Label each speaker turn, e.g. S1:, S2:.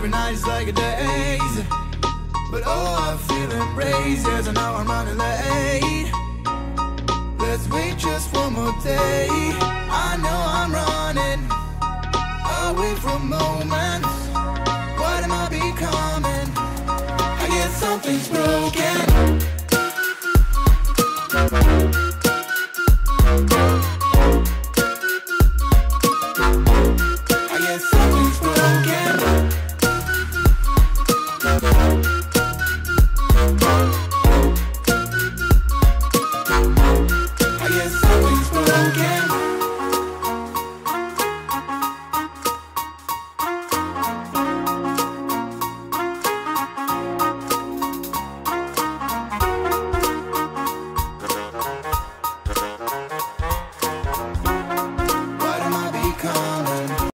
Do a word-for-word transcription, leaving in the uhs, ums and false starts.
S1: every night is like a daze. But oh, I'm feeling braced, yes, I know I'm running late. Let's wait just one more day. I know I'm running away from moment.